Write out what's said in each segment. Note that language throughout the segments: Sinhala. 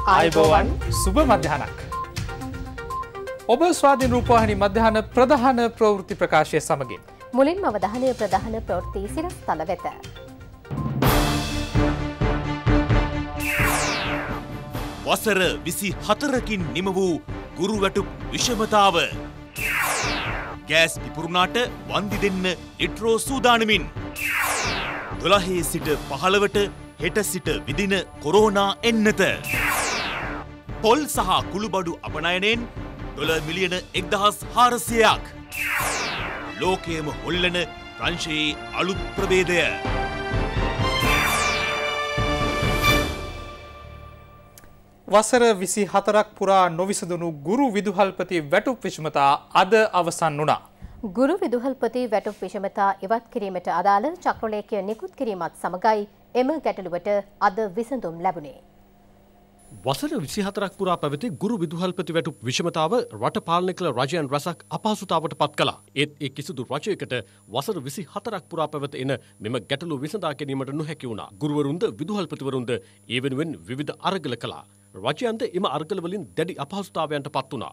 ආයුබෝවන් සුබ මධ්‍යහනක්. ඔබ ස්වාධීන රූපවාහිනී මධ්‍යහන ප්‍රධාන ප්‍රවෘත්ති ප්‍රකාශය සමගින් මුලින්ම අවධානය ප්‍රධාන ප්‍රවෘත්ති සිරස්තල වෙත. වසර 24කින් නිම වූ ගුරුවැටුප් විෂමතාව. ගෑස් පිපුරුණාට වන්දි දෙන්න ලිට්‍රෝ සූදානමින්. 12 සිට 15ට හෙට සිට විදින කොරෝනා එන්නත. පොල් සහ කුළුබඩු අපනයනයෙන් ඩොලර් මිලියන 1400ක්. ලෝකයේම හොල්ලන ප්‍රංශයේ අලුත් ප්‍රභේදය. වසර 24ක් පුරා නොවිසඳුණු ගුරු විදුහල්පති වැටුප් විෂමතා අද අවසන් වුණා. ගුරු විදුහල්පති වැටුප් විෂමතා ඉවත් කිරීමට අදාළ චක්‍රලේඛය නිකුත් කිරීමත් සමගයි එම ගැටලුවට අද විසඳුම් ලැබුණේ. වසර 24ක් පුරා පැවති ගුරු විදුහල්පති වැටුප් විෂමතාව රට පාලනය කළ රජයන් රැසක් අපහසුතාවට පත් කළා. ඒත් ඒ කිසිදු රජයකට වසර 24ක් පුරා පැවත එන මෙම ගැටලුව විසඳා ගැනීමට නොහැකි වුණා. ගුරුවරුන්ද විදුහල්පතිවරුන්ද ඒ වෙනුවෙන් විවිධ අරගල කළා. රජයන්ද එම අරගල වලින් දැඩි අපහසුතාවයන්ට පත් වුණා.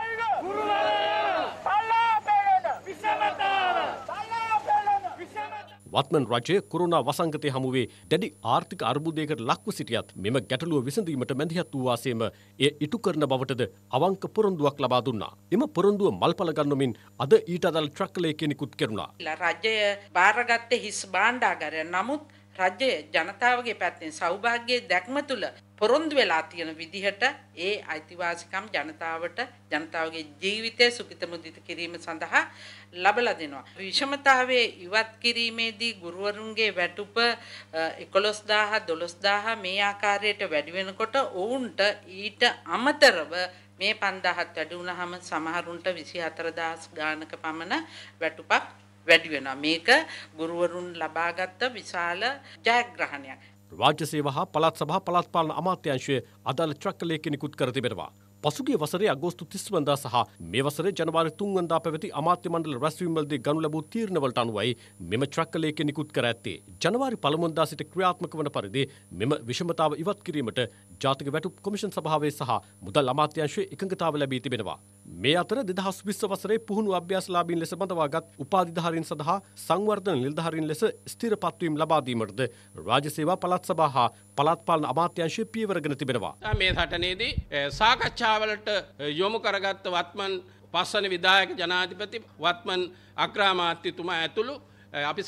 වත්මන් රජය කොරෝනා වසංගතය හමුවේ දැඩි ආර්ථික අර්බුදයකට ලක්ව සිටියත් මෙම ගැටලුව විසඳීමට මැදිහත් වූ වාසයේම එය ඉටු කරන බවටද අවංක පොරොන්දුවක් ලබා දුන්නා. එම පොරොන්දුව මල්පල ගන්නමින් අද ඊට අදාළ ට්‍රක්ලේඛය නිකුත් කෙරුණා. රජය බාරගත්තේ හිස් භාණ්ඩාගාරය. නමුත් රජය ජනතාවගේ පැත්තෙන් සෞභාග්‍යයේ දැක්ම තුළ පොරොන්දු වෙලා තියෙන විදිහට ඒ අයිතිවාසිකම් ජනතාවගේ ජීවිතය සුඛිත මුදිත කිරීම සඳහා ලබලා දෙනවා. විෂමතාවයේ ඉවත් කිරීමේදී ගුරුවරුන්ගේ වැටුප 11000 12000 මේ ආකාරයට වැඩි වෙනකොට ඔවුන්ට ඊට අමතරව මේ 5000ත් වැඩි වුණාම සමහරුන්ට 24000 ගානක පමණ වැටුපක් වැඩි වෙනවා. මේක ගුරුවරුන් ලබාගත් විශාල ජයග්‍රහණයක්. රාජ්‍ය සේවා හා පළාත් සභා පළාත් පාලන අමාත්‍යාංශය අදාළ ට්‍රක්ලේඛය නිකුත් කර තිබෙනවා. පසුගිය වසරේ අගෝස්තු 30 වනදා සහ මේ වසරේ ජනවාරි 3 වනදා පැවති අමාත්‍ය මණ්ඩල රැස්වීම්වලදී ගනු ලැබූ තීරණවලට අනුවයි මෙම ට්‍රක්ලේඛය නිකුත් කර ඇත්තේ. ජනවාරි 1 වනදා සිට ක්‍රියාත්මක වන පරිදි මෙම විෂමතාව ඉවත් කිරීමට ජාතික වැටුප් කොමිෂන් සභාවේ සහ මුදල් අමාත්‍යාංශයේ එකඟතාව ලැබී තිබෙනවා. මේ අතර 2020 වසරේ පුහුණු අභ්‍යාසලාභීන් ලෙස බඳවාගත් උපාධිධාරීන් සඳහා සංවර්ධන නිලධාරීන් ලෙස ස්ථිරපත්වීම් ලබා දීමටද රාජ්‍ය සේවා පළාත් සභා හා පළාත් පාලන අමාත්‍යාංශය පියවරගෙන තිබෙනවා. මේ සටනේදී සාකච්ඡාවලට යොමු කරගත්ත වත්මන් පස්වන විධායක ජනාධිපති වත්මන් අග්‍රාමාත්‍යතුමා ඇතුළු අපි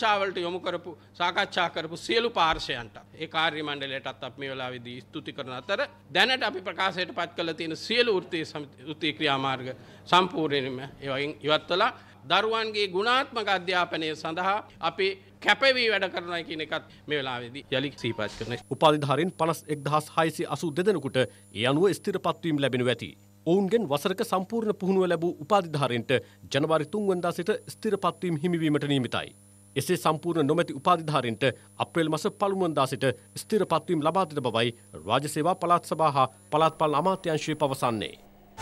සාකච්ඡා කරපු සියලු පාර්ශවයන්ට ඒ කාර්ය මණ්ඩලයටත් අපි මේ වෙලාවේදී ස්තුති කරන අතර දැනට අපි ප්‍රකාශයට පත් කළ තියෙන සියලු වෘත්තීය ක්‍රියාමාර්ග සම්පූර්ණයෙන්ම ඒවයින් ඉවත්වලා දරුවන්ගේ ගුණාත්මක අධ්‍යාපනය සඳහා අපි කැපවී වැඩ කරනවා කියන එකත් මේ වෙලාවේදී යලි සිහිපත් කරනවා. උපාධිධාරීන් 51682 දෙනෙකුට ඒ අනුව ස්ථිරපත්වීම් ලැබෙනු ඇති. ඔවුන්ගෙන් වසරක සම්පූර්ණ පුහුණුව ලැබූ උපාධිධාරීන්ට ජනවාරි 3 වනදා සිට ස්ථිරපත්වීම් හිමිවීමට නියමිතයි. එසේ සම්පූර්ණ නොමැති උපාධිධාරීන්ට අප්‍රේල් මාස 1 වනදා සිට ස්ථිරපත්වීම් ලබා දෙන බවයි රාජ්‍ය සේවා පළාත් සභා හා පළාත් පාලන අමාත්‍යාංශය පවසන්නේ.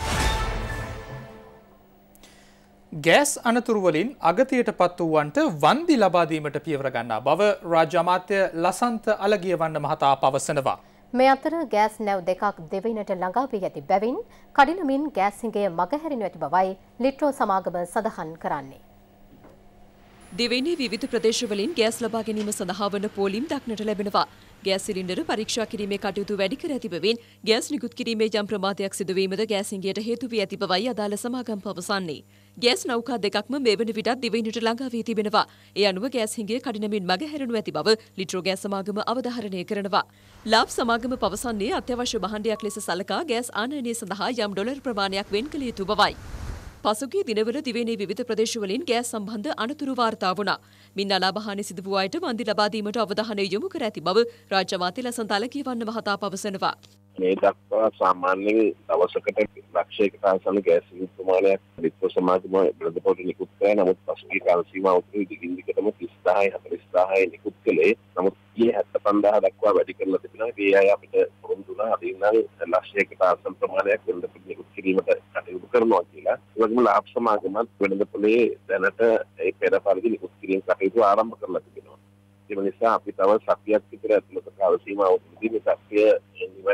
ගෑස් අනතුරු වලින් අගතියට පත් වූවන්ට වන්දි ලබා දීමට පියවර ගන්නා බව රාජ්‍ය අමාත්‍ය ලසන්ත අලගියවන්න මහතා පවසනවා. මේ අතර ගෑස් නැව් දෙකක් දෙවෙනිට ළඟා වී ඇති බැවින් කඩිනමින් ගෑස් හිඟය මගහැරෙනු ඇති බවයි ලිට්‍රෝ සමාගම සඳහන් කරන්නේ. දෙවෙනි විවිධ ප්‍රදේශවලින් ගෑස් ලබා ගැනීම සඳහා වන පෝලිම් දක්නට ලැබෙනවා. ගෑස් සිලින්ඩර පරීක්ෂා කිරීමේ කටයුතු වැඩි කර ඇති බැවින් ගෑස් නිකුත් කිරීමේ යම් ප්‍රමාදයක් සිදුවීමද ගෑස් හිඟයට හේතු වී ඇති බවයි අදාළ සමාගම් පවසන්නේ. ගෑස් නෞකා දෙකක්ම මේ වන විටත් දෙවෙනිට ළඟා වී තිබෙනවා. ඒ අනුව ගෑස් හිඟය කඩිනමින් මගහැරෙනු ඇති බව ලිට්‍රෝ ගෑස් සමාගම අවධාරණය කරනවා. ලාබ් සමාගම පවසන්නේ අත්‍යවශ්‍ය භාණ්ඩයක් ලෙස සලකා ගෑස් ආනයනය සඳහා යම් ඩොලර් ප්‍රමාණයක් වෙන් කළ යුතු බවයි. පසුගිය දිනවල දිවයිනේ විවිධ ප්‍රදේශවලින් ගෑස් සම්බන්ධ අනතුරු වාර්තා වුණා. මින් අලාභහානි සිදු වූ අයට වන්දි ලබා දීමට අවධානය යොමු කර ඇති බව රාජ්‍ය අමාත්‍ය ලසන්ත අලගියවන්න මහතා පවසනවා. මේ දක්වා සාමාන්‍යයෙන් දවසකට ලක්ෂයකට ආසන්න ගෑස් ප්‍රමාණයක් ලිට්‍රෝ සමාගම බෙදපොට නිකුත් කරා. නමුත් පසුගිය කාල සීමාව තුළ දිගින් දිගටම 30000 40000 නිකුත් කළේ. නමුත් ඊයේ 75000 දක්වා වැඩි කරලා තිබෙනවා. මේ අය අපිට පොරොන්දු වුණා අදින් නම් ලක්ෂයකට ආසන්න ප්‍රමාණයක් වෙනදපොට නිකුත් කිරීමට කටයුතු කරනවා කියලා. ඒ වගේම ලාභ සමාගමත් වෙනදපොලේ දැනට ඒ පෙර පරිදි නිකුත් කිරීම කටයුතු ආරම්භ කරලා තිබෙනවා. ඒ නිසා අපි තව සතියක් විතර ඇතුළත කාල සීමාව තුළදී මේ සත්‍ය නිවැරදි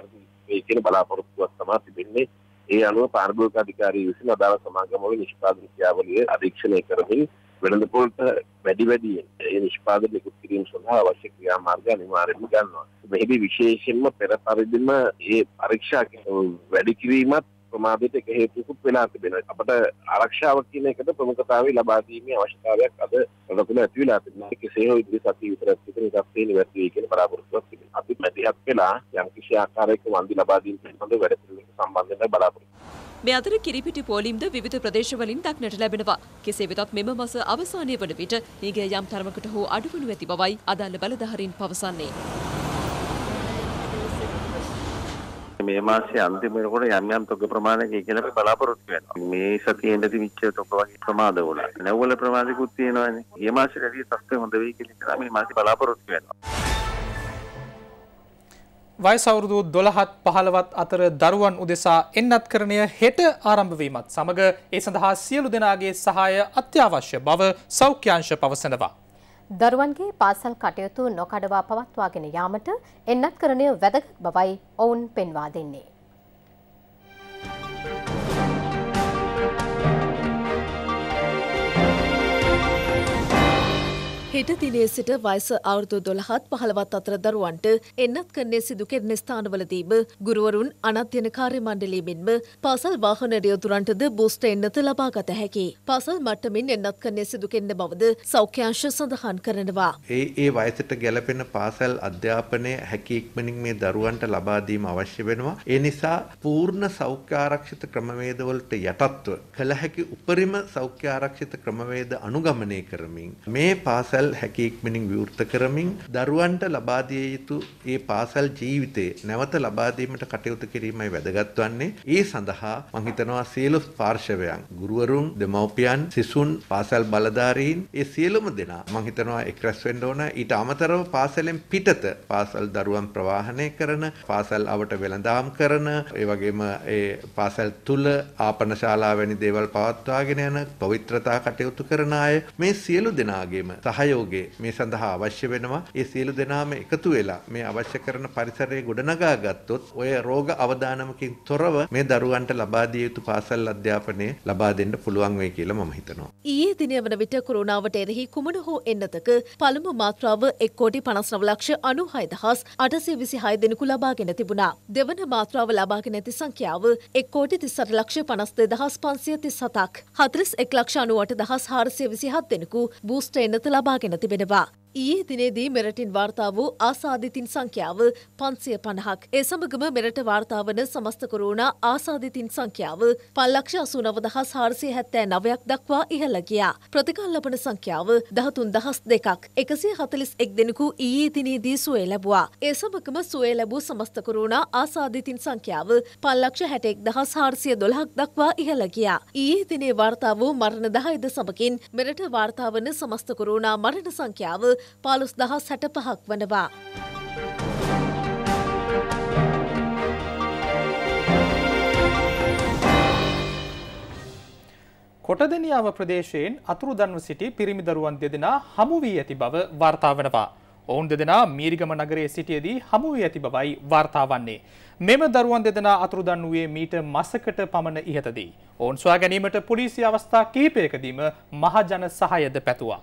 වෙයි කියන බලාපොරොත්තුවක් තමයි තිබෙන්නේ. ඒ අනුව පාරිභෝගික අධිකාරිය විසින් අදාළ සමාගමවල නිෂ්පාදන ක්‍රියාවලිය අධීක්ෂණය කරමින් වෙළඳපොළට වැඩියෙන් ඒ නිෂ්පාදන නිකුත් කිරීම සඳහා අවශ්‍ය ක්‍රියාමාර්ග අනිවාර්යයෙන්ම ගන්නවා. මෙහිදී විශේෂයෙන්ම පෙර පරිදිම ඒ පරීක්ෂා වැඩි කිරීමත් ප්‍රමාදයට එක හේතුකුත් වෙලා තිබෙනවා. අපට ආරක්ෂාව කියන එකට ප්‍රමුඛතාවය ලබා දීමේ අවශ්‍යතාවයක් අද රටතුල ඇති වෙලා තිබෙනවා. කෙසේ හෝ ඉදිරි සතිය විතරක් සිටින තත්ත්වයේ නිවැරදි වෙයි කියන බලාපොරොත්තුවක් තිබෙනවා. අපි මැදිහත් වෙලා යම් කිසි ආකාරයක වන්දි ලබා දීම පිළිබඳ වැඩ පිළිවෙලක සම්බන්ධයෙන් බලාපොරොත්තු. මේ අතර කිරිපිටි පෝලිම්ද විවිධ ප්‍රදේශවලින් දක්නට ලැබෙනවා. කෙසේ වෙතත් මෙම මාස අවසානයේ වන විට ඊගේ යම් තරමකට හෝ අඩුවනු ඇති බවයි අදාළ බලධාරීන් පවසන්නේ. මේ මාසේ අන්තිම වෙනකොට යම් තොග ප්‍රමාණයක් ඉගෙන අපි බලාපොරොත්තු වෙනවා. මේ සතියේ ඉඳි තොග වගේ ප්‍රමාද වුණා. නැවවල ප්‍රමාදිකුත් තියෙනවානේ. මේ මාසේ රැදී තත්ත්වය හොඳ වෙයි කියලා මේ මාසේ බලාපොරොත්තු වෙනවා. වයස අවුරුදු 12ත් 15ත් අතර දරුවන් උදෙසා එන්නත්කරණය හෙට ආරම්භ වීමත් සමග ඒ සඳහා සියලු දෙනාගේ සහාය අත්‍යවශ්‍ය බව සෞඛ්‍යාංශ පවසනවා. දරුවන්ගේ පාසල් කටයුතු නොකඩවා පවත්වාගෙන යාමට එන්නත්කරණය වැදගත් බවයි ඔවුන් පෙන්වා දෙන්නේ. හෙට දිනේ සිට වයස අවුරුදු 12ත් 15ත් අතර දරුවන්ට එන්නත්කරණය සිදු කෙරෙන ස්ථානවලදීම ගුරුවරුන් අනධ්‍යයන කාර්ය මණ්ඩලය මෙන්ම පාසල් වාහන නියෝතුරන්ටද බූස්ටර් එන්නත ලබා ගත හැකියි. පාසල් මට්ටමින් එන්නත්කරණය සිදු කෙරෙන බවද සෞඛ්‍යාංශ සඳහන් කරනවා. ඒ වයසට ගැලපෙන පාසල් අධ්‍යාපනය හැකි ඉක්මනින් මේ දරුවන්ට ලබා දීම අවශ්‍ය වෙනවා. ඒ නිසා පූර්ණ සෞඛ්‍ය ආරක්ෂිත ක්‍රමවේදවලට යටත්ව කළ හැකි උපරිම සෞඛ්‍ය ආරක්ෂිත ක්‍රමවේද අනුගමනය කරමින් මේ පාසල් හැකි ඉක්මනින් විවෘත කරමින් දරුවන්ට ලබා දිය යුතු ඒ පාසල් ජීවිතේ නැවත ලබා දීමට කටයුතු කිරීමයි වැදගත් වන්නේ. ඒ සඳහා මම හිතනවා සියලු පාර්ශවයන් ගුරුවරුන්, දෙමව්පියන්, සිසුන්, පාසල් බලධාරීන් ඒ සියලුම දෙනා මම හිතනවා එක් රැස් වෙන්න ඕන. ඊට අමතරව පාසලෙන් පිටත පාසල් දරුවන් ප්‍රවාහනය කරන, පාසල් අවට වෙළඳාම් කරන, ඒ වගේම ඒ පාසල් තුල ආපන ශාලා වැනි දේවල් පවත්වාගෙන යන පවිත්‍රතා කටයුතු කරන අය මේ සියලු දෙනාගේම සහයෝගය මේ සඳහා අවශ්‍ය වෙනවා. ඒ සියලු දෙනාම එකතු වෙලා මේ අවශ්‍ය කරන පරිසරය ගොඩනගා ගත්තොත් ඔය රෝග අවදානමකින් තොරව මේ දරුවන්ට ලබා දිය යුතු පාසල් අධ්‍යාපනය ලබා දෙන්න පුළුවන් වෙයි කියලා මම හිතනවා. ඊයේ දිනේ වන විට කොරෝනාවට එරෙහි කුමන හෝ එන්නතක පළමු මාත්‍රාව 1,59,826 දෙනෙකු ලබාගෙන තිබුණා. දෙවන මාත්‍රාව ලබාගෙන ඇති සංඛ්‍යාව 1,58,537ක්. 41,98,427 දෙනෙකු බූස්ටර් එන්නත ලබාගෙන තිබෙනවා. ඊයේ දිනේදී මෙරටින් වාර්තා වූ ආසාදිතින් සංඛ්‍යාව 550ක්. ඒ සමගම මෙරට වාර්තා වන සමස්ත කොරෝනා ආසාදිතින් සංඛ්‍යාව 5,89,479ක් දක්වා ඉහළ ගියා. ප්‍රතිකාර ලබන සංඛ්‍යාව 13,002ක්. 141 දෙනෙකු ඊයේ දිනේදී සුවය ලැබුවා. ඒ සමගම සුවය ලැබූ සමස්ත කොරෝනා ආසාදිතින් සංඛ්‍යාව 5,61,412ක් දක්වා ඉහළ ගියා. ඊයේ දිනේ වාර්තා වූ මරණ 10ද සමගින් මෙරට වාර්තා වන සමස්ත කොරෝනා මරණ සංඛ්‍යාව 15,065ක් වනවා. කොටදෙනියාව ප්‍රදේශයෙන් අතුරුදන්ව සිටි පිරිමි දරුවන් දෙදෙනා හමු වී ඇති බව වාර්තා වනවා. ඔවුන් දෙදෙනා මීරිගම නගරයේ සිටියේදී හමු වී ඇති බවයි වාර්තා වන්නේ. මෙම දරුවන් දෙදෙනා අතුරුදන් වූයේ මීට මාසකට පමණ ඉහතදී. ඔවුන් සොයා ගැනීමට පොලිසිය අවස්ථා කිහිපයකදීම මහජන සහායද පැතුවා.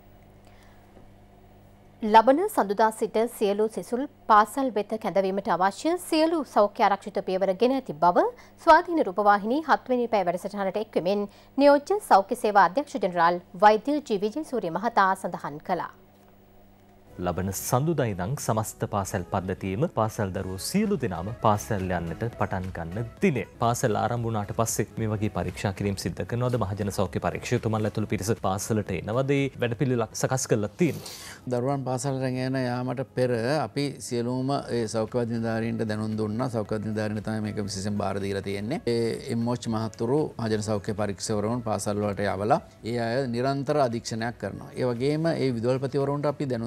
ලබන සඳුදා සිට සියලු සිසුල් පාසල් වෙත කැඳවීමට අවශ්‍ය සියලු සෞඛ්‍ය ආරක්ෂිත පියවර ගෙන ඇති බව ස්වාධීන රූපවාහිනී 7 වෙනි පැය වැඩසටහනට එක්වෙමින් නියෝජ්‍ය සෞඛ්‍ය සේවා අධ්‍යක්ෂ ජෙනරාල් වෛද්‍ය ජී විජේසූරිය මහතා සඳහන් කළා. ලබන සඳුදා ඉඳන් සමස්ත පාසල් පද්ධතියේම පාසල් දරුවෝ සියලු දෙනාම පාසල් යන්නට පටන් ගන්න දිනේ. පාසල් ආරම්භ වුණාට පස්සේ මේ වගේ පරීක්ෂා කිරීම සිදු කරනවද? මහජන සෞඛ්‍ය පරීක්ෂකතුමන්ලා ඇතුළු පිරිස පාසලට එනවද? වැඩපිළිවෙලක් සකස් කරලා තියෙනවා. දරුවන් පාසලට ගෙන යාමට පෙර අපි සියලුම ඒ සෞඛ්‍ය අධිකාරීන්ට දැනුම් දුන්නා. සෞඛ්‍ය අධිකාරීන්ට තමයි මේක විශේෂයෙන් බාර දීලා තියෙන්නේ. ඒ එම්එච් මහතුරු මහජන සෞඛ්‍ය පරීක්ෂකවරුන් පාසල් වලට යවලා ඒ අය නිරන්තර අධීක්ෂණයක් කරනවා. ඒ වගේම ඒ විදුහල්පතිවරුන්ට අපි දැනුම් දීලා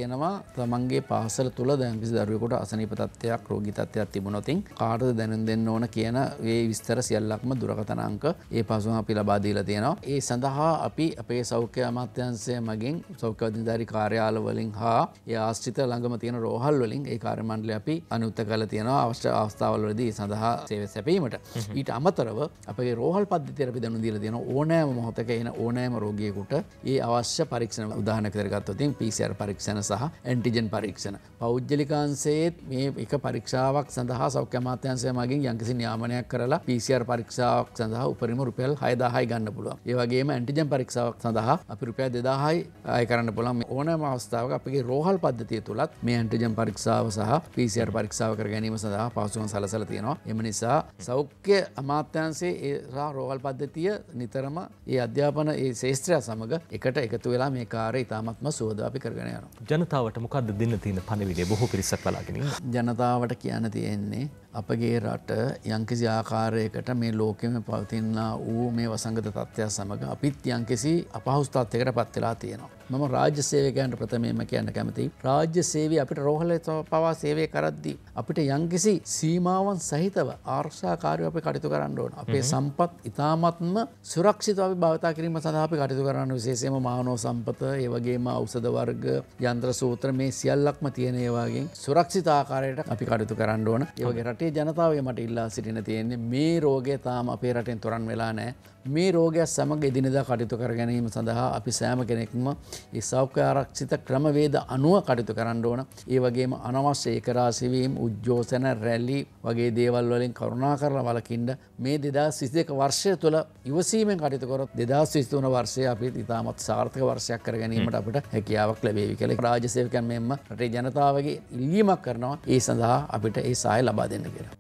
තියෙනවා තමන්ගේ පාසල තුල දැන් කිසි දරුවෙකුට අසනීප තත්ත්වයක් රෝගී තත්ත්වයක් තිබුණොත් කාටද දැනුම් දෙන්න ඕන කියන ඒ විස්තර සියල්ලක්ම දුරකථන අංක ඒ පසුව අපි ලබා දීලා තියෙනවා. ඒ සඳහා අපි අපේ සෞඛ්‍ය අමාත්‍යාංශය මගින් සෞඛ්‍ය අධිකාරී කාර්යාල වලින් හා ඒ ආශ්‍රිත ළඟම තියෙන රෝහල් වලින් ඒ කාර්ය මණ්ඩලය අපි අනුමත කරලා තියෙනවා අවශ්‍ය අවස්ථාවල වලදී ඒ සඳහා සේවය සැපීමට. ඊට අමතරව අපේ රෝහල් පද්ධතියට අපි දැනුම් දීලා තියෙනවා ඕනෑම මොහොතක එන ඕනෑම රෝගියෙකුට ඒ අවශ්‍ය පරීක්ෂණ උදාහරණයක් විදිහට ගත්තොත් PCR පරීක්ෂණ සහ ඇන්ටිජන් පරීක්ෂණ පෞද්ගලිකාංශයේ මේ එක පරීක්ෂාවක් සඳහා සෞඛ්‍ය අමාත්‍යාංශය මගින් යම්කිසි නියාමනයක් කරලා PCR පරීක්ෂාවක් සඳහා උපරිම රුපියල් 6000යි ගන්න පුළුවන්. ඒ වගේම ඇන්ටිජන් පරීක්ෂාවක් සඳහා අපි රුපියල් 2000යි අය කරන්න පුළුවන්. ඕනෑම අවස්ථාවක අපගේ රෝහල් පද්ධතිය තුලත් මේ ඇන්ටිජන් පරීක්ෂාව සහ PCR පරීක්ෂාව කර ගැනීම සඳහා පහසුකම් සලසලා තියෙනවා. එම නිසා සෞඛ්‍ය අමාත්‍යාංශයේ ඒ රෝහල් පද්ධතිය නිතරම ඒ අධ්‍යාපන ඒ ශාස්ත්‍රය සමග එකට එකතු වෙලා මේ කාර්යය ඉතාමත්ම සුවදාව අපි කරගෙන යනවා. ජනතාවට මොකද්ද දෙන්න තියෙන පණිවිඩය බොහෝ පිරිසක් බලාගෙන ඉන්නවා. ජනතාවට කියන්න තියෙන්නේ අපගේ රට යම්කිසි ආකාරයකට මේ ලෝකෙම පවතිනා වූ මේ වසංගත තත්ත්වය සමග අපිත් යම්කිසි අපහසු තත්ත්වයකට පත් වෙලා තියෙනවා. මම රාජ්‍ය සේවකයන්ට ප්‍රථමයෙන්ම කියන්න කැමතියි. රාජ්‍ය සේවය අපිට රෝහලේ පවා සේවය කරද්දී අපිට යම්කිසි සීමාවන් සහිතව ආරක්ෂාකාරීව අපි කටයුතු කරන්න ඕන. අපේ සම්පත් ඉතාමත්ම සුරක්ෂිතව අපි භාවිතා කිරීම සඳහා අපි කටයුතු කරන්න විශේෂයෙන්ම මානව සම්පත, ඒ වගේම ඖෂධ වර්ග, යන්ත්‍ර සූත්‍ර මේ සියල්ලක්ම තියෙන ඒ වගේ සුරක්ෂිත ආකාරයට අපි කටයුතු කරන්න ඕන. ඒ වගේ රටේ ජනතාවගේ මට ඉල්ලා සිටින තියෙන්නේ මේ රෝගය තාම අපේ රටෙන් තොරන් වෙලා නැහැ. මේ රෝගය සමග එදිනෙදා කටයුතු කර ගැනීම සඳහා අපි සෑම කෙනෙක්ම ඒ සෞඛ්‍ය ආරක්ෂිත ක්‍රමවේද අනුව කටයුතු කරන්න ඕන. ඒ වගේම අනවශ්‍ය ඒකරාශී වීම, උද්ඝෝෂණ, රැලි වගේ දේවල් වලින් කරුණාකරලා වළකින්න මේ 2022 වර්ෂය තුළ ඉවසීමෙන් කටයුතු කරොත් 2023 වර්ෂය අපි ඉතාමත් සාර්ථක වර්ෂයක් කර ගැනීමට අපිට හැකියාවක් ලැබේවි කියලා රාජ්‍ය සේවකයන් මෙන්ම රටේ ජනතාවගේ ඉල්ලීමක් කරනවා. ඒ සඳහා අපිට ඒ සහාය ලබා දෙන්න කියලා.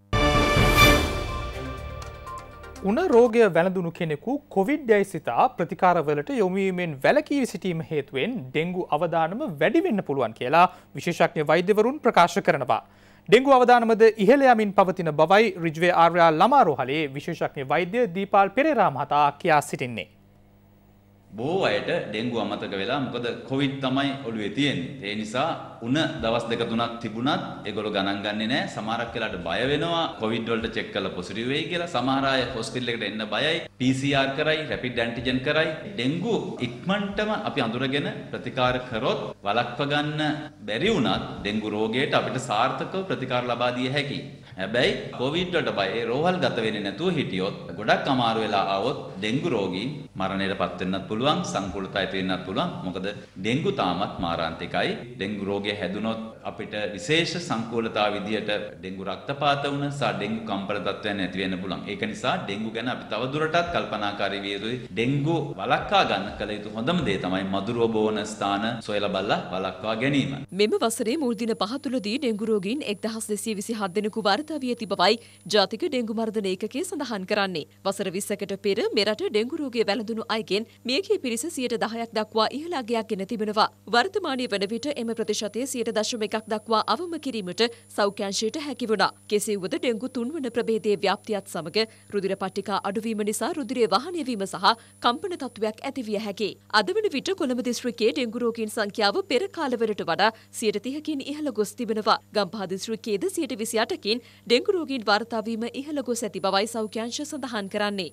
උණ රෝගය වැළඳුණු කෙනෙකු කොවිඩ් යයි සිතා ප්‍රතිකාරවලට යොමු වීමෙන් වැළකී සිටීම හේතුවෙන් ඩෙන්ගු අවදානම වැඩි වෙන්න පුළුවන් කියලා විශේෂඥ වෛද්‍යවරුන් ප්‍රකාශ කරනවා. ඩෙන්ගු අවදානමද ඉහළ යමින් පවතින බවයි රිජ්වේ ආර්යා ළමා රෝහලේ විශේෂඥ වෛද්‍ය දීපාල් පෙරේරා මහතා කියා සිටින්නේ. බොහෝ අයට ඩෙන්ගු අමතක වෙලා මොකද කොවිඩ් තමයි ඔළුවේ තියෙන්නේ. ඒ නිසා උණ දවස් දෙක තුනක් තිබුණත් ඒගොල්ලෝ ගණන් ගන්නේ නැහැ. සමහරක් වෙලාවට බය වෙනවා කොවිඩ් වලට චෙක් කරලා පොසිටිව් වෙයි කියලා. සමහර අය හොස්පිටල් එකට එන්න බයයි. PCR කරයි, රැපිඩ් ඇන්ටිජන් කරයි. ඩෙන්ගු ඉක්මනටම අපි අඳුරගෙන ප්‍රතිකාර කරොත් වළක්ව ගන්න බැරි වුණත් ඩෙන්ගු රෝගයට අපිට සාර්ථකව ප්‍රතිකාර ලබා දිය හැකියි. හැබැයි කොවිඩ් වලට බය රෝහල් ගත වෙන්නේ නැතුව හිටියොත් ගොඩක් අමාරු වෙලා ආවොත් ඩෙන්ගු රෝගී මරණයටපත් වෙන්නත් පුළුවන්, සංකූලතාවයට වෙන්නත් පුළුවන්. මොකද ඩෙන්ගු තාමත් මාරාන්තිකයි. ඩෙන්ගු රෝගය හැදුනොත් අපිට විශේෂ සංකූලතාව විදියට ඩෙන්ගු රක්තපාත වුණ සහ ඩෙන්ගු කම්පන තත්ත්වයන් ඇති වෙන්න පුළුවන්. ඒක නිසා ඩෙන්ගු ගැන අපි තව දුරටත් කල්පනාකාරී විය යුතුයි. ඩෙන්ගු වළක්වා ගන්න කල යුතු හොඳම දේ තමයි මදුරුව බෝන ස්ථාන සොයලා බලලා වළක්වා ගැනීම. මෙම වසරේ මුල් දින 5 තුලදී ඩෙන්ගු රෝගීන් 1227 දෙනෙකු වාර්තා වී ඇති බවයි ජාතික ඩෙන්ගු මර්ධන ඒකකය සඳහන් කරන්නේ. වසර 20කට පෙර මෙරට ඩෙන්ගු රෝගය වැළඳුණු අයගෙන් මියගිය පිරිස 10% දක්වා ඉහළ අගයක් ගෙන තිබෙනවා. වර්තමානයේ වන විට එම ප්‍රතිශතය 0.1 දක්වා අවම කිරීමට සෞඛ්‍යාංශයට හැකි වුණා. කෙසේ වුවද ඩෙන්ගු 3 වන ප්‍රභේදයේ ව්‍යාප්තියත් සමග රුධිර පට්ටිකා අඩුවීම නිසා රුධිරයේ වහනය වීම සහ කම්පන තත්ත්වයක් ඇතිවිය හැකියි. අද වන විට කොළඹ දිස්ත්‍රික්කයේ ඩෙන්ගු රෝගීන් සංඛ්‍යාව පෙර කාලවලට වඩා 30%කින් ඉහළ ගොස් තිබෙනවා. ගම්පහ දිස්ත්‍රික්කයේද 28%කින් ඩෙන්ගු රෝගීන් වාර්තා වීම ඉහළ ගොස් ඇති බවයි සෞඛ්‍යාංශ සඳහන් කරන්නේ.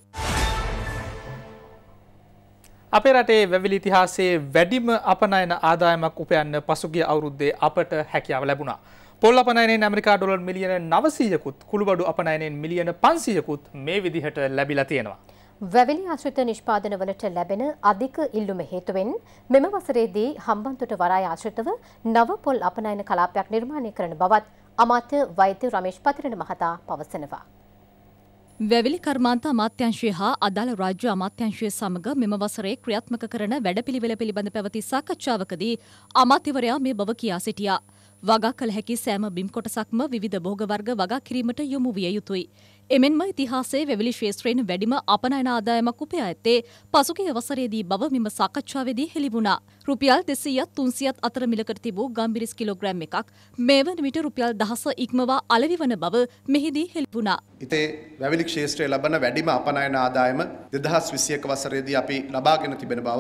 අපේ රටේ වැවිලි ඉතිහාසයේ වැඩිම අපනයන ආදායමක් උපයන්න පසුගිය අවුරුද්දේ අපට හැකියාව ලැබුණා. පොල් අපනයනෙන් ඇමරිකා ඩොලර් මිලියන 900කුත් කුළුබඩු අපනයනෙන් මිලියන 500කුත් මේ විදිහට ලැබිලා තියෙනවා. වැවිලි ආශ්‍රිත නිෂ්පාදනවලට ලැබෙන අධික ඉල්ලුම හේතුවෙන් මෙම වසරේදී හම්බන්තොට වරාය ආශ්‍රිතව නව පොල් අපනයන කලාපයක් නිර්මාණය කරන බවත් අමාත්‍ය වෛද්‍ය රමේෂ් පතිරණ මහතා පවසනවා. වැවිලි කර්මාන්ත අමාත්‍යංශය හා අදාළ රාජ්‍ය අමාත්‍යංශය සමග මෙම වසරේ ක්‍රියාත්මක කරන වැඩපිළිවෙල පිළිබඳ පැවති සාකච්ඡාවකදී අමාත්‍යවරයා මේ බව කියා සිටියා. වගා කළ හැකි සෑම බිම් කොටසක්ම විවිධ භෝග වර්ග වගා කිරීමට යොමු විය යුතුයි. එමෙන්ම ඉතිහාසයේ වැවිලි ශේෂ්ත්‍රයෙන් වැඩිම අපනයන ආදායමක් උපයා ඇත්තේ පසුගිය වසරේදී බව මෙම සාකච්ඡාවේදී හෙළි වුණා. රුපියල් 200ත් 300ත් අතර මිලකට තිබූ ගම්බිරිස් කිලෝග්‍රෑම් එකක් මේ වන විට රුපියල් 10 ඉක්මවා අලෙවි වන බව මෙහිදී හෙළි වුණා. ඉතේ වැවිලි ක්ෂේත්‍රයේ ලබන වැඩිම අපනයන ආදායම 2021 වසරේදී අපි ලබාගෙන තිබෙන බව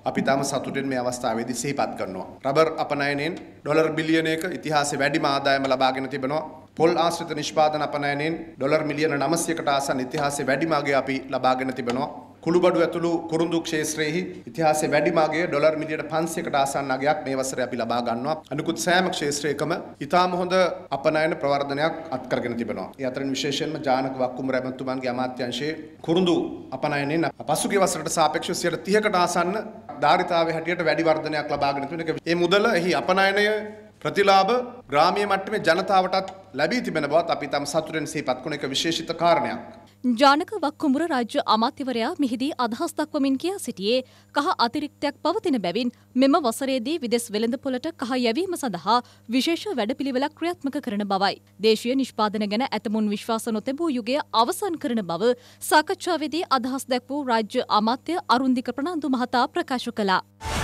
අපි තාම සතුටින් මේ අවස්ථාවේදී සිහිපත් කරනවා. රබර් අපනයනෙන් ඩොලර් බිලියනයක ඉතිහාසයේ වැඩිම ආදායම ලබාගෙන තිබෙනවා. පොල් ආශ්‍රිත නිෂ්පාදන අපනයනෙන් ඩොලර් මිලියන 900කට ආසන්න ඉතිහාසයේ වැඩිම අගය අපි ලබාගෙන තිබෙනවා. කුළුබඩු ඇතුළු කුරුඳු ක්ෂේත්‍රයේ ඉතිහාසයේ වැඩිම අගය ඩොලර් මිලියන 500කට ආසන්න අගයක් මේ වසරේ අපි ලබා ගන්නවා. අනිකුත් සෑම ක්ෂේත්‍රයකම ඉතාම හොඳ අපනයන ප්‍රවර්ධනයක් අත්කරගෙන තිබෙනවා. ඒ අතරින් විශේෂයෙන්ම ජානක වක්කුම රැමතුමන්ගේ අමාත්‍යාංශයේ කුරුඳු අපනයනෙන් පසුගිය වසරට සාපේක්ෂව 30කට ආසන්න ධාරිතාවයේ හැටියට වැඩි වර්ධනයක් ලබාගෙන තිබෙනවා. මේ මුදල එහි අපනයනය ප්‍රතිලාභ ග්‍රාමීය මට්ටමේ ජනතාවටත් ලැබී තිබෙන බවත් අපි තම සතුටෙන් සිහිපත් කරන එක විශේෂිත කාරණයක්. ජානක වක්කුඹුර රාජ්‍ය අමාත්‍යවරයා මෙහිදී අදහස් දක්වමින් කියා සිටියේ කහ අතිරික්තයක් පවතින බැවින් මෙම වසරේදී විදෙස් වෙළඳපොළට කහ යැවීම සඳහා විශේෂ වැඩපිළිවෙලක් ක්‍රියාත්මක කරන බවයි. දේශීය නිෂ්පාදන ගැන ඇතමුන් විශ්වාස නොතැබූ යුගය අවසන් කරන බව සාකච්ඡාවේදී අදහස් දැක්වූ රාජ්‍ය අමාත්‍ය අරුන්දික ප්‍රනාන්දු මහතා ප්‍රකාශ කළා.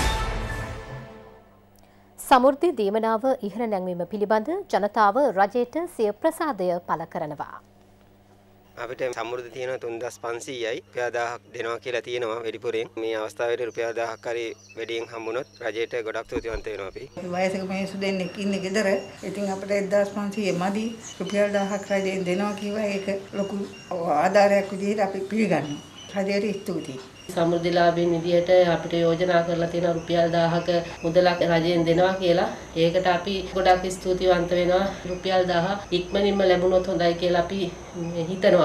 සමෘද්ධි දීමනාව ඉහළ නැංවීම පිළිබඳ ජනතාව රජයට සිය ප්‍රසාදය පළ කරනවා. අපිට සමෘද්ධි තියෙනවා 3500යි රුපියල් 1000ක් දෙනවා කියලා තියෙනවා වැඩිපුරෙන්. මේ අවස්ථාවේදී රුපියල් 1000ක් හරි වැඩියෙන් හම්බුනොත් රජයට ගොඩක් ස්තුතිවන්ත වෙනවා අපි. වයසක මිනිස්සු දෙන්නෙක් ඉන්නේ ගෙදර. ඉතින් අපිට 1500 මදි රුපියල් 1000ක් රජයෙන් දෙනවා කිව්වා. ඒක ලොකු ආධාරයක් විදිහට අපි පිළිගන්නවා. රජයට ස්තුතියි. සමෘද්ධිලාභීන් විදිහට අපිට යෝජනා කරලා තියෙන රුපියල් 1000ක මුදලක් රජයෙන් දෙනවා කියලා. ඒකට අපි ගොඩක් ස්තුතිවන්ත වෙනවා. රුපියල් 1000 ඉක්මනින්ම ලැබුණොත් හොඳයි කියලා අපි හිතනවා.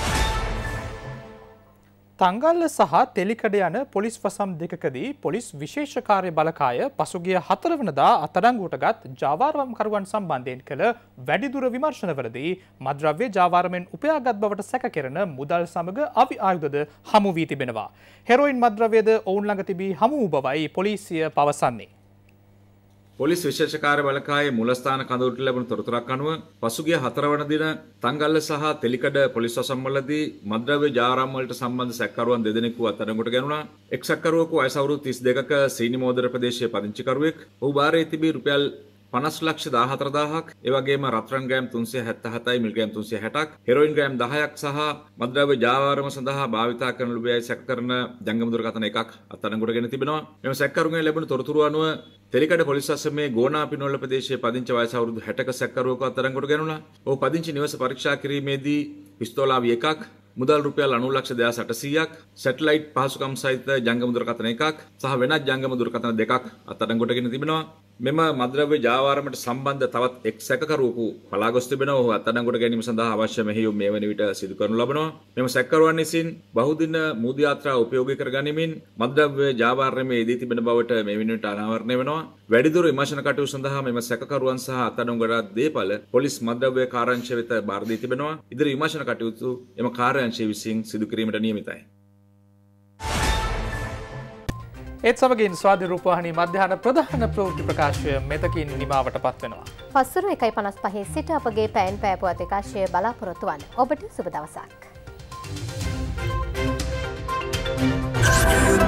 තංගල්ල සහ තෙලිකඩ යන පොලිස් වසම් දෙකකදී පොලිස් විශේෂ කාර්ය බලකාය පසුගිය 4 වනදා අත්අඩංගුවටගත් ජාවාරම්කරුවන් සම්බන්ධයෙන් කළ වැඩිදුර විමර්ශනවලදී මද්‍රව්‍ය ජාවාරමෙන් උපයාගත් බවට සැක කෙරෙන මුදල් සමග අවි ආයුධද හමු වී තිබෙනවා. හෙරොයින් මද්‍රව්‍යද ඔවුන් ළඟ තිබී හමු වූ බවයි පොලිසිය පවසන්නේ. පොලිස් විශේෂ කාර්ය බලකායේ මූලස්ථාන කඳවුරට ලැබුණු තොරතුරක් අනුව පසුගිය 4 වන දින තංගල්ල සහ තෙලිකඩ පොලිස් වසම්වලදී මද්‍රව්‍ය ජාවාරම් වලට සම්බන්ධ සැකකරුවන් දෙදෙනෙකු අත්අඩංගුවට ගැනුණා. එක් සැකකරුවෙකු වයස අවුරුදු 32ක සීනිමෝදර ප්‍රදේශයේ පදිංචිකරුවෙක්. ඔහු භාරයේ තිබී රුපියල් 50,14,000ක්, ඒ වගේම රත්රන් ග්‍රෑම් 377යි මිලිග්‍රෑම් 360ක්, හෙරොයින් ග්‍රෑම් 10ක් සහ මද්‍රව්‍ය ජාවාරම සඳහා භාවිතා කරන ලුබයයි සැක කරන ජංගම දුරකථන එකක් අත්අඩංගුවටගෙන තිබෙනවා. මෙම සැකකරුන්ගෙන් ලැබුණු තොරතුරු අනුව තෙලිකඩ පොලිස් අසමේ ගෝනාපිනොල්ල ප්‍රදේශයේ පදිංචි වයස අවුරුදු 60ක සැකකරුවෙකු අත්අඩංගුවට ගැනුණා. ඔහු පදිංචි නිවස පරීක්ෂා කිරීමේදී පිස්තෝලාවි එකක්, මුදල් රුපියල් 90,2800ක්, සැටලයිට් පහසුකම් සහිත ජංගම දුරකථන එකක් සහ වෙනත් ජංගම දුරකථන දෙකක් අත්අඩංගුවටගෙන තිබෙනවා. මෙම මද්‍රව්‍ය ජාවාරමට සම්බන්ධ තවත් එක් සැකකරුවෙකු පලා ගොස් තිබෙනවා. ඔහු අත්අඩංගුවට ගැනීම සඳහා අවශ්‍ය මෙහෙයුම් මේ වන විට සිදු කරනු ලබනවා. මෙම සැකකරුවන් විසින් බහුදින මුදු යාත්‍රා උපයෝගී කර ගනිමින් මද්‍රව්‍ය ජාවාරමේ යෙදී තිබෙන බවට මේ වන විට අනාවරණය වෙනවා. වැඩිදුර විමර්ශන කටයුතු සඳහා මෙම සැකකරුවන් සහ අත්අඩංගුවට දේපල පොලිස් මද්‍රව්‍ය කාර්යාංශය වෙත බාර දී තිබෙනවා. ඉදිරි විමර්ශන කටයුතු එම කාර්යාංශය විසින් සිදු කිරීමට නියමිතයි. ඒත් සමගින් ස්වාධීන රූපවාහිනී මධ්‍යහන ප්‍රධාන ප්‍රවෘත්ති ප්‍රකාශය මෙතකින් නිමාවට පත්වෙනවා. පස්වර 1:55 සිට අපගේ පැයෙන් පැය පුවත් විකාශය බලාපොරොත්තු වන්න. ඔබට සුබ දවසක්.